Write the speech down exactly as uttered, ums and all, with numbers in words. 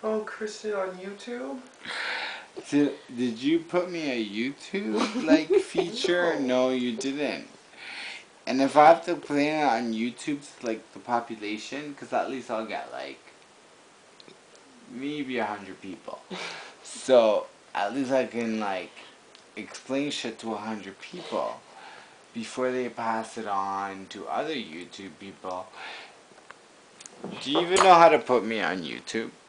Oh, Kristen on YouTube? Did, did you put me a YouTube like feature? No. No, you didn't. And if I have to play it on YouTube, like the population, because at least I'll get like maybe a hundred people. So at least I can like explain shit to a hundred people before they pass it on to other YouTube people. Do you even know how to put me on YouTube?